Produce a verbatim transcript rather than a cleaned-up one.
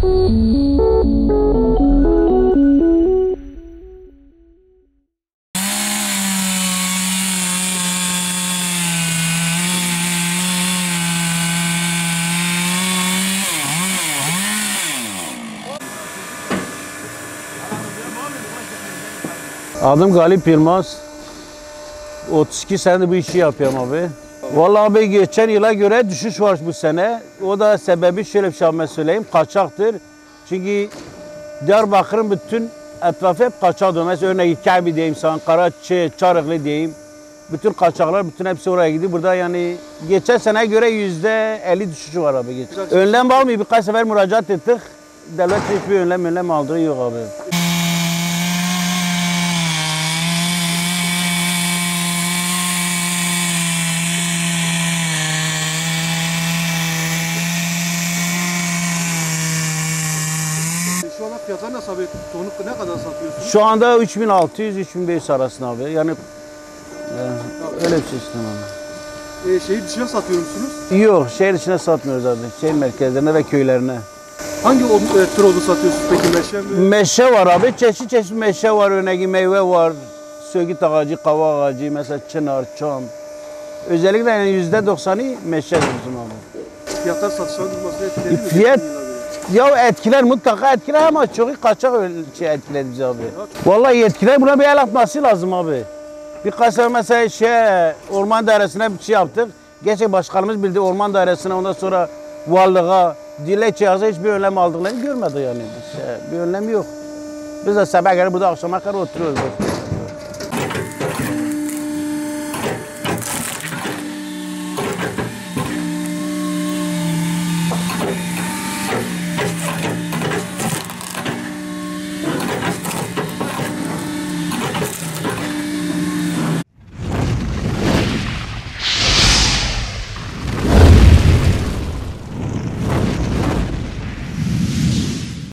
Adım Galip Yılmaz. otuz iki senedir bu işi yapıyorum abi. Vallahi abi geçen yıla göre düşüş var bu sene. O da sebebi şöyle bir şey söyleyeyim. Kaçaktır. Çünkü Diyarbakır'ın bütün etrafı hep kaçak diyor. Mesela örneğin Kabi diyeyim sana, Karaçi, Çarıklı diyeyim. Bütün kaçaklar, bütün hepsi oraya gidiyor. Burada yani geçen sene göre yüzde elli düşüşü var abi. Geç. Önlem almıyor. Birkaç sefer müracaat ettik. Devlet hiçbir önlem önlem aldığı yok abi. Şu anda fiyatlar nasıl abi? Tonluk ne kadar satıyorsunuz? Şu anda üç bin altı yüz üç bin beş yüz arasında abi. Yani e, öyle bir şey istiyorum abi. E, şehir dışına satıyor musunuz? Yok, şehir içine satmıyoruz abi. Şehir merkezlerine ve köylerine. Hangi o, e, tür odun satıyorsunuz peki? Meşe mi? Meşe var abi. Çeşit çeşit meşe var. Örneğin meyve var. Söğüt ağacı, kava ağacı, mesela çınar, çam. Özellikle yani yüzde doksanı meşe bizim abi. Fiyatlar satışların durmasına etkiledi mi? Fiyat ya etkiler, mutlaka etkiler ama çok kaçak öyle şey etkiledi bizi abi. Vallahi etkiler, buna bir el atması lazım abi. Birkaç sefer mesela şey orman dairesine bir şey yaptık. Geçen başkanımız bildi orman dairesine, ondan sonra varlığa dilekçe yazı hiçbir önlem aldıklarını görmedi yani. Şey, bir önlem yok. Biz de sabah kadar burada akşama kadar oturuyoruz.